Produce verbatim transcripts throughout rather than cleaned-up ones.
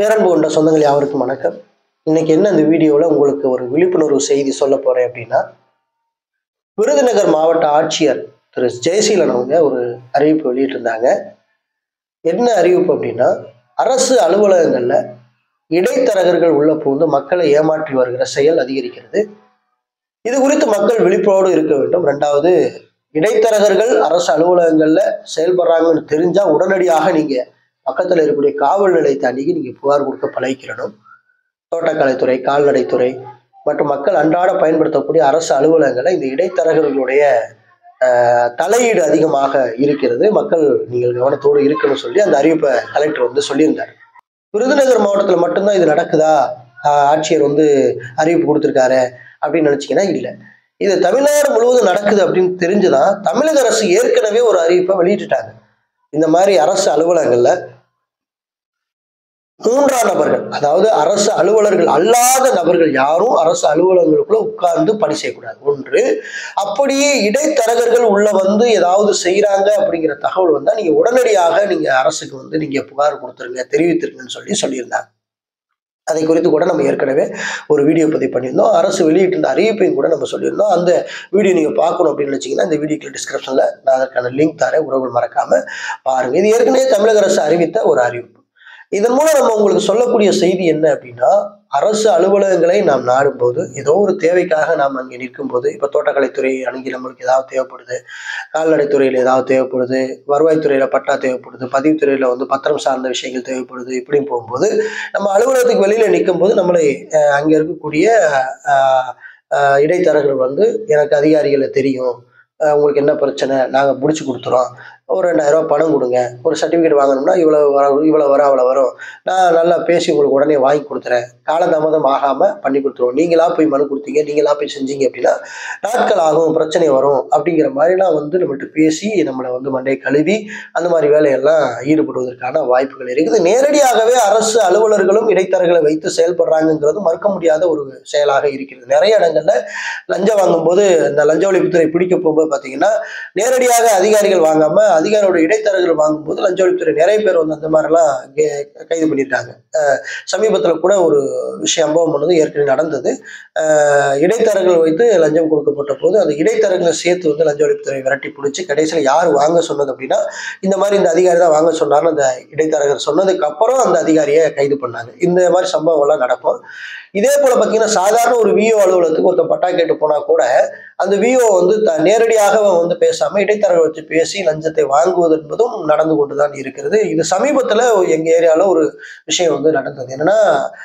பேரன்பு கொண்ட சொந்தங்கள் யாவருக்கும் வணக்கம். இன்னைக்கு என்ன இந்த வீடியோவில் உங்களுக்கு ஒரு விழிப்புணர்வு செய்தி சொல்ல போறேன் அப்படின்னா, விருதுநகர் மாவட்ட ஆட்சியர் திரு ஜெயசீலன் அவங்க ஒரு அறிவிப்பு வெளியிட்டிருந்தாங்க. என்ன அறிவிப்பு அப்படின்னா, அரசு அலுவலகங்கள்ல இடைத்தரகர்கள் உள்ள புகுந்து மக்களை ஏமாற்றி வருகிற செயல் அதிகரிக்கிறது. இது குறித்து மக்கள் விழிப்போடு இருக்க வேண்டும். ரெண்டாவது, இடைத்தரகர்கள் அரசு அலுவலகங்கள்ல செயல்படுறாங்கன்னு தெரிஞ்சா உடனடியாக நீங்க பக்கத்துல இருக்கக்கூடிய காவல் நிலையத்தை அணுகி நீங்க புகார் கொடுக்க பழகிக்கிறணும். தோட்டக்கலைத்துறை, கால்நடைத்துறை மற்றும் மக்கள் அன்றாட பயன்படுத்தக்கூடிய அரசு அலுவலகங்களை இந்த இடைத்தரகர்களுடைய அஹ் தலையீடு அதிகமாக இருக்கிறது. மக்கள் நீங்கள் கவனத்தோடு இருக்கணும்னு சொல்லி அந்த அறிவிப்பை கலெக்டர் வந்து சொல்லியிருந்தார். விருதுநகர் மாவட்டத்துல மட்டும்தான் இது நடக்குதா, ஆஹ் ஆட்சியர் வந்து அறிவிப்பு கொடுத்திருக்காரு அப்படின்னு நினைச்சீங்கன்னா இல்லை. இது தமிழ்நாடு முழுவதும் நடக்குது அப்படின்னு தெரிஞ்சுதான் தமிழக அரசு ஏற்கனவே ஒரு அறிவிப்பை வெளியிட்டுட்டாங்க. இந்த மாதிரி அரசு அலுவலகங்கள்ல மூன்றாம் நபர்கள், அதாவது அரசு அலுவலர்கள் அல்லாத நபர்கள் யாரும் அரசு அலுவலகங்களுக்குள்ள உட்கார்ந்து பணி செய்யக்கூடாது. ஒன்று, அப்படியே இடைத்தரகர்கள் உள்ள வந்து ஏதாவது செய்யறாங்க அப்படிங்கிற தகவல் வந்தா நீங்க உடனடியாக நீங்க அரசுக்கு வந்து நீங்க புகார் கொடுத்துருங்க, தெரிவித்திருங்கன்னு சொல்லி சொல்லியிருந்தாங்க. அதை குறித்து கூட நம்ம ஏற்கனவே ஒரு வீடியோ பதிவு பண்ணியிருந்தோம். அரசு வெளியிட்டிருந்த அறிவிப்பையும் கூட நம்ம சொல்லியிருந்தோம். அந்த வீடியோ நீங்க பார்க்கணும் அப்படின்னு நினைச்சீங்கன்னா இந்த வீடியோக்கு டிஸ்கிரிப்ஷன்ல நான் அதற்கான லிங்க் தரேன், உறவுகள் மறக்காம பாருங்க. இது ஏற்கனவே தமிழக அரசு அறிவித்த ஒரு அறிவிப்பு. இதன் மூலம் நம்ம உங்களுக்கு சொல்லக்கூடிய செய்தி என்ன அப்படின்னா, அரசு அலுவலகங்களை நாம் நாடும் போது, ஏதோ ஒரு தேவைக்காக நாம் அங்கே நிற்கும் போது, இப்ப தோட்டக்கலைத்துறை அணுகி நம்மளுக்கு ஏதாவது தேவைப்படுது, கால்நடைத்துறையில ஏதாவது தேவைப்படுது, வருவாய்த்துறையில பட்டா தேவைப்படுது, பதிவுத்துறையில வந்து பத்திரம் சார்ந்த விஷயங்கள் தேவைப்படுது, இப்படின்னு போகும்போது நம்ம அலுவலகத்துக்கு வெளியில நிற்கும் போது நம்மளை அஹ் அங்க இருக்கக்கூடிய ஆஹ் ஆஹ் இடைத்தரகர்கள் வந்து, எனக்கு அதிகாரிகளை தெரியும், உங்களுக்கு என்ன பிரச்சனை, நாங்க முடிச்சு கொடுத்துறோம், ஒரு ரெண்டாயிரம் ரூபாய் பணம் கொடுங்க, ஒரு சர்டிபிகேட் வாங்கணும்னா இவ்வளவு வரும், இவ்வளவு வரும், அவ்வளவு வரும், நான் நல்லா பேசி உங்களுக்கு உடனே வாங்கி கொடுத்துறேன், காலதாமதம் ஆகாம பண்ணி கொடுத்துருவோம், நீங்களா போய் மனு கொடுத்தீங்க, நீங்களா போய் செஞ்சீங்க அப்படின்னா நாட்கள் ஆகும், பிரச்சனை வரும் அப்படிங்கிற மாதிரிலாம் வந்து நம்மள்ட்ட பேசி நம்மளை வந்து மண்டை கழுவி அந்த மாதிரி வேலையெல்லாம் ஈடுபடுவதற்கான வாய்ப்புகள் இருக்குது. நேரடியாகவே அரசு அலுவலர்களும் இடைத்தரகளை வைத்து செயல்படுறாங்கிறது மறுக்க முடியாத ஒரு செயலாக இருக்கிறது. நிறைய இடங்கள்ல லஞ்சம் வாங்கும்போது, இந்த லஞ்ச ஒழிப்புத்துறை பிடிக்க போகும்போது பாத்தீங்கன்னா நேரடியாக அதிகாரிகள் வாங்காம அதிகாரியோட இடைத்தரகர்கள் வாங்கும்போது லஞ்ச ஒழிப்புத்துறை நிறைய பேர் வந்து அந்த மாதிரி எல்லாம் கைது பண்ணியிருக்காங்க. சமீபத்துல கூட ஒரு விஷயம் சம்பவம் பண்ணது ஏற்கனவே நடந்தது. அஹ் இடைத்தரகர்கள் வைத்து லஞ்சம் கொடுக்கப்பட்ட போது அந்த இடைத்தரகர்களை சேர்த்து வந்து லஞ்ச ஒழிப்புத்துறை விரட்டி பிடிச்சி கடைசியில யார் வாங்க சொன்னது அப்படின்னா, இந்த மாதிரி இந்த அதிகாரி தான் வாங்க சொன்னார்னு அந்த இடைத்தரகர் சொன்னதுக்கு அப்புறம் அந்த அதிகாரியை கைது பண்ணாங்க. இந்த மாதிரி சம்பவம் எல்லாம் நடக்கும். இதே போல பாத்தீங்கன்னா, சாதாரண ஒரு விஓ அலுவலகத்துக்கு ஒருத்தர் பட்டா கேட்டு போனா கூட அந்த விஓ வந்து நேரடியாக வந்து பேசாம இடைத்தரகர் வச்சு பேசி லஞ்சத்தை வாங்குவது என்பதும் நடந்து கொண்டுதான் இருக்கிறது. இது சமீபத்துல எங்க ஏரியால ஒரு விஷயம் வந்து நடந்தது. என்னன்னா,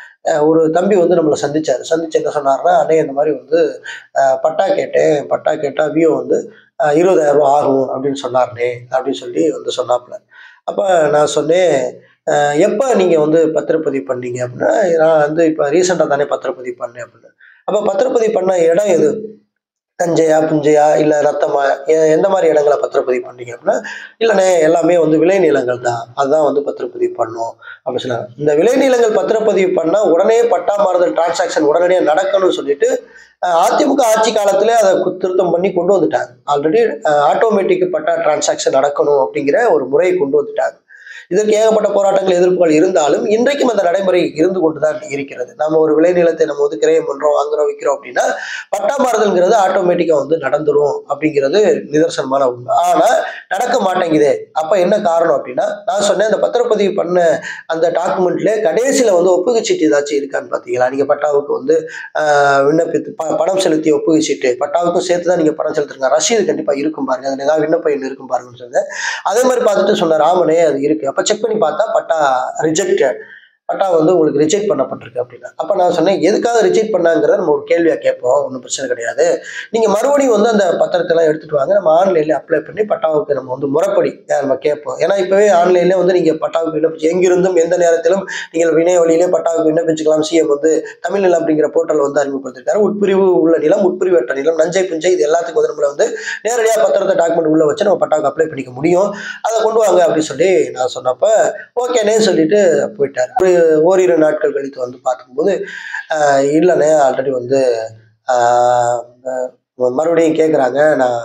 ஒரு தம்பி வந்து நம்மளை சந்திச்சாரு. சந்திச்சு என்ன சொன்னாருன்னா, அண்ணே இந்த மாதிரி வந்து அஹ் பட்டா கேட்டேன், பட்டா கேட்டா விஓ வந்து அஹ் இருபதாயிரம் ரூபாய் ஆகும் அப்படின்னு சொன்னார்னே அப்படின்னு சொல்லி வந்து சொன்னாப்புல. அப்ப நான் சொன்னேன், எப்ப நீங்க வந்து பத்திரப்பதிவு பண்ணீங்க அப்படின்னா, நான் வந்து இப்ப ரீசெண்டா தானே பத்திரப்பதிவு பண்ணேன் அப்படின்னு. அப்ப பத்திரப்பதிவு பண்ண இடம் எது, தஞ்சையா, புஞ்சையா, இல்ல ரத்தமா, எந்த மாதிரி இடங்களை பத்திரப்பதிவு பண்ணீங்க அப்படின்னா, இல்லைண்ணே எல்லாமே வந்து விளைநிலங்கள் தான், அதுதான் வந்து பத்திரப்பதிவு பண்ணோம் அப்படின்னு சொன்னாங்க. இந்த விளைநிலங்கள் பத்திரப்பதிவு பண்ணா உடனே பட்டா மாறுதல் டிரான்சாக்சன் உடனடியாக நடக்கணும்னு சொல்லிட்டு அதிமுக ஆட்சி காலத்திலே அதை திருத்தம் பண்ணி கொண்டு வந்துட்டாங்க. ஆல்ரெடி ஆட்டோமேட்டிக் பட்டா டிரான்சாக்சன் நடக்கணும் அப்படிங்கிற ஒரு முறையை கொண்டு வந்துட்டாங்க. இதற்கு ஏகப்பட்ட போராட்டங்கள், எதிர்ப்புகள் இருந்தாலும் இன்றைக்கும் அந்த நடைமுறை இருந்து கொண்டுதான் இருக்கிறது. நம்ம ஒரு விளைநிலத்தை நம்ம வந்து கிரயம் பண்றோம், வாங்குறோம், விற்கிறோம் அப்படின்னா பட்டா மாறுதல்ங்கிறது ஆட்டோமேட்டிக்கா வந்து நடந்துரும் அப்படிங்கிறது நிதர்சனமான உண்மை. ஆனா நடக்க மாட்டேங்குது. அப்ப என்ன காரணம் அப்படின்னா, நான் சொன்னேன், அந்த பத்திரப்பதிவு பண்ண அந்த டாக்குமெண்ட்ல கடைசியில வந்து ஒப்புகை சீட்டு ஏதாச்சும் இருக்கான்னு பாத்தீங்களா? நீங்க பட்டாவுக்கு வந்து ஆஹ் விண்ணப்பித்து பணம் செலுத்திய ஒப்புகை சீட்டு, பட்டாவுக்கும் சேர்த்துதான் நீங்க பணம் செலுத்துறீங்க, ரசீது கண்டிப்பா இருக்கும் பாருங்க, அதுல ஏதாவது விண்ணப்ப எண் இருக்கும் பாருங்கன்னு சொன்னேன். அதே மாதிரி பார்த்துட்டு சொன்னார், ஆமனே அது இருக்கு. அப்ப செக் பண்ணி பார்த்தா பட்டா ரிஜெக்டட், பட்டா வந்து உங்களுக்கு ரிஜெக்ட் பண்ணப்பட்டிருக்கு அப்படின்னா. அப்ப நான் சொன்னேன், எதுக்காக ரிஜெக்ட் பண்ணாங்கிறத நம்ம ஒரு கேள்வியா கேட்போம், ஒன்றும் பிரச்சனை கிடையாது, நீங்க மறுபடியும் வந்து அந்த பத்திரத்தை எல்லாம் எடுத்துட்டு வாங்க, நம்ம ஆன்லைன்ல அப்ளை பண்ணி பட்டாவுக்கு நம்ம வந்து முறைப்படி நம்ம கேட்போம். ஏன்னா இப்பவே ஆன்லைன்ல வந்து நீங்க பட்டாவுக்கு விண்ணப்பிச்சு எங்கிருந்தும் எந்த நேரத்திலும் நீங்கள் இணைய வழியிலே பட்டாவுக்கு விண்ணப்பிச்சுக்கலாம். சிஎம் வந்து தமிழ் நிலம் அப்படிங்கிற போர்ட்டல் வந்து அறிமுகப்படுத்திருக்காரு. உட்பிரிவு உள்ள நிலம், உட்பிரிவற்ற நிலம், நஞ்சை புஞ்சை, இது எல்லாத்துக்கும் வந்து நம்மள வந்து நேரடியாக பத்திரத்தை டாக்குமெண்ட் உள்ள வச்சு நம்ம பட்டாவுக்கு அப்ளை பண்ணிக்க முடியும், அதை கொண்டு வாங்க அப்படின்னு சொல்லி நான் சொன்னப்ப ஓகேனே சொல்லிட்டு போயிட்டார். ஓரிரு நாட்கள் கழித்து வந்து பார்க்கும்போது, ஆஹ் இல்லைண்ணே ஆல்ரெடி வந்து ஆஹ் மறுபடியும் கேட்குறாங்க, நான்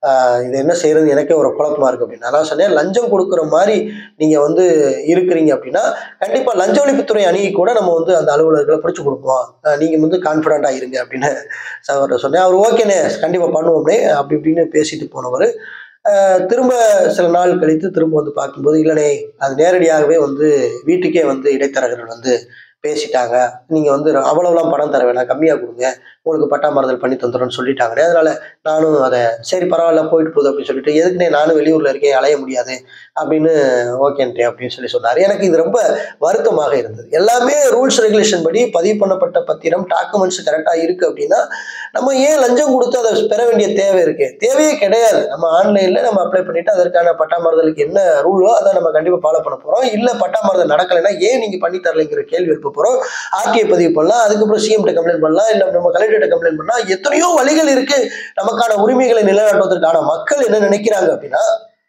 ஆஹ் இது என்ன செய்யறது எனக்கே ஒரு குழப்பமா இருக்கு அப்படின்னு நான் சொன்னேன். லஞ்சம் கொடுக்குற மாதிரி நீங்க வந்து இருக்கிறீங்க அப்படின்னா கண்டிப்பா லஞ்ச ஒழிப்புத்துறை அணுகி கூட நம்ம வந்து அந்த அலுவலர்களை பிடிச்சு கொடுப்போம், நீங்க வந்து கான்பிடண்டா இருங்க அப்படின்னு சகோதரர் சொன்னேன். அவர் ஓகேனே கண்டிப்பா பண்ணுவோம்னே அப்படி இப்படின்னு பேசிட்டு போனவர் திரும்ப சில நாள் கழித்து திரும்ப வந்து பார்க்கும்போது இல்லனே அது நேரடியாகவே வந்து வீட்டுக்கே வந்து இடைத்தரகர்கள் வந்து பேசிட்டாங்க, நீங்க வந்து அவ்வளவுலாம் பணம் தர வேணாம், கம்மியா கொடுங்க, உங்களுக்கு பட்டா மாறுதல் பண்ணி தந்துடும்னு சொல்லிட்டாங்கன்னே. அதனால நானும் அதை சரி பரவாயில்ல போயிட்டு போகுது அப்படின்னு சொல்லிட்டு எதுக்குன்னே நானும் வெளியூர்ல இருக்கேன் அலைய முடியாது அப்படின்னு ஓகேன்ட்டேன் அப்படின்னு சொல்லி சொன்னாரு. எனக்கு இது ரொம்ப வருத்தமாக இருந்தது. எல்லாமே ரூல்ஸ் ரெகுலேஷன் படி பதிவு பண்ணப்பட்ட பத்திரம் டாக்குமெண்ட்ஸ் கரெக்டா இருக்கு அப்படின்னா நம்ம ஏன் லஞ்சம் கொடுத்து அதை பெற வேண்டிய தேவை இருக்கு? தேவையே கிடையாது. நம்ம ஆன்லைன்ல நம்ம அப்ளை பண்ணிட்டு அதற்கான பட்டா மாறுதலுக்கு என்ன ரூலோ அதை நம்ம கண்டிப்பா ஃபாலோ பண்ண போறோம். இல்ல பட்டா மாறுதல் நடக்கலைன்னா ஏன் நீங்க பண்ணி தரலைங்கிற கேள்வி எழுப்ப போறோம். ஆர்டிஐ பதிவு பண்ணலாம், அதுக்கப்புறம் சிஎம் கம்ப்ளைண்ட் பண்ணலாம், இல்ல நம்ம கலெக்டர் கம்ப்ளைண்ட் பண்ணலாம். எத்தனையோ வழிகள் இருக்கு நமக்கான உரிமைகளை நிலைநாட்டுவதற்கான. மக்கள் என்ன நினைக்கிறாங்க அப்படின்னா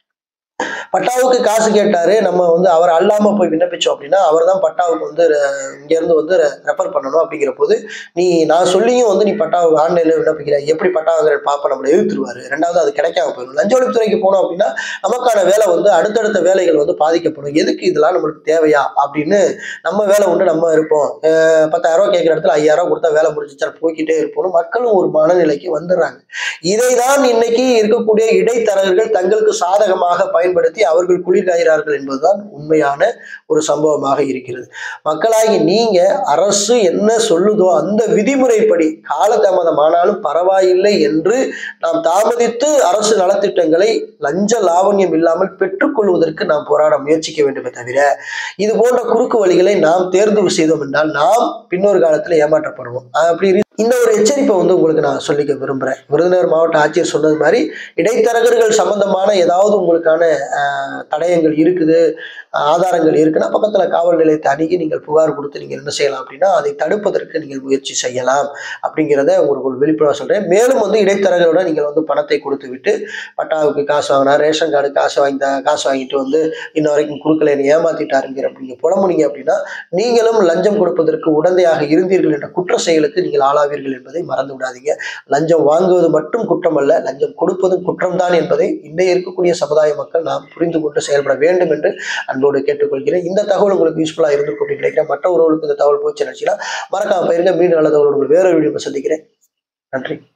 பட்டாவுக்கு காசு கேட்டாரு, நம்ம வந்து அவர் அல்லாம போய் விண்ணப்பிச்சோம் அப்படின்னா அவர் தான் பட்டாவுக்கு வந்து இங்க இருந்து வந்து ரெஃபர் பண்ணணும். அப்படிங்கிற போது நீ நான் சொல்லியும் வந்து நீ பட்டாவுக்கு ஆன்லைன்ல விண்ணப்பிக்கிற, எப்படி பட்டா வாங்குற பாப்ப நம்மளை எதிர்த்துருவாரு. ரெண்டாவது அது கிடைக்காம போயிடும். லஞ்ச ஒழிப்புத்துறைக்கு போனோம் அப்படின்னா நமக்கான வேலை வந்து அடுத்தடுத்த வேலைகள் வந்து பாதிக்கப்படும். எதுக்கு இதெல்லாம் நம்மளுக்கு தேவையா அப்படின்னு நம்ம வேலை உண்டு நம்ம இருப்போம். பத்தாயிரம் ரூபாய் கேட்கிற இடத்துல ஐயாயிரம் ரூபாய் கொடுத்தா வேலை முடிஞ்சிச்சா போய்கிட்டே இருப்போம். மக்களும் ஒரு மனநிலைக்கு வந்துடுறாங்க. இதைதான் இன்னைக்கு இருக்கக்கூடிய இடைத்தரகர்கள் தங்களுக்கு சாதகமாக பயன்படுத்தி அவர்கள் குளிர்காய்கிறார்கள் என்பதுதான் உண்மையான ஒரு சம்பவமாக இருக்கிறது. மக்களாகி நீங்க அரசு என்ன சொல்லுதோ அந்த விதிமுறைப்படி காலதாமதம் ஆனாலும் பரவாயில்லை என்று நாம் தாமதித்து அரசு நலத்திட்டங்களை லஞ்ச லாவண்யம் இல்லாமல் பெற்றுக்கொள்வதற்கு நாம் போராட முயற்சிக்க வேண்டுமே தவிர இது போன்ற குறுக்கு வழிகளை நாம் தேர்ந்து செய்தோம் என்றால் நாம் பின்னொரு காலத்தில் ஏமாற்றப்படுவோம். அப்படி இந்த ஒரு எச்சரிப்பை வந்து உங்களுக்கு நான் சொல்லிக்க விரும்புறேன். விருதுநகர் மாவட்ட ஆட்சியர் சொன்னது மாதிரி இடைத்தரகர்கள் சம்பந்தமான ஏதாவது உங்களுக்கான தடயங்கள் இருக்குது, ஆதாரங்கள் இருக்குன்னா பக்கத்துல காவல் நிலையத்தை அணுகி நீங்கள் புகார் கொடுத்து நீங்கள் என்ன செய்யலாம் அப்படின்னா அதை தடுப்பதற்கு நீங்கள் முயற்சி செய்யலாம் அப்படிங்கிறத உங்களுக்கு விழிப்புணர்வு சொல்றேன். மேலும் வந்து இடைத்தரகரோட நீங்கள் வந்து பணத்தை கொடுத்து விட்டு பட்டாவுக்கு காசு வாங்கினா ரேஷன் கார்டு காசு வாங்கி காசு வாங்கிட்டு வந்து இன்ன வரைக்கும் கொடுக்கல என்ன ஏமாத்திட்டாருங்கிற அப்படிங்க புலம்புனீங்க அப்படின்னா நீங்களும் லஞ்சம் கொடுப்பதற்கு உடந்தையாக இருந்தீர்கள் என்ற குற்ற செயலுக்கு நீங்கள் ஆளாவீர்கள் என்பதை மறந்து விடாதீங்க. லஞ்சம் வாங்குவது மட்டும் குற்றம் அல்ல, லஞ்சம் கொடுப்பதும் குற்றம்தான் என்பதை இன்றைய இருக்கக்கூடிய சமுதாய மக்கள் நாம் புரிந்து கொண்டு செயல்பட வேண்டும் என்று அன்போடு கேட்டுக்கொள்கிறேன். இந்த தகவல் உங்களுக்கு யூஸ்ஃபுல்லா இருந்திருக்கும் அப்படின்னு நினைக்கிறேன். மற்ற ஒருவருக்கு இந்த தகவல் போச்சு நினைச்சீங்கன்னா மறக்காம பயிருங்க. மீண்டும் நல்ல தகவல் உங்களுக்கு வேற வீடியோ சந்திக்கிறேன். நன்றி.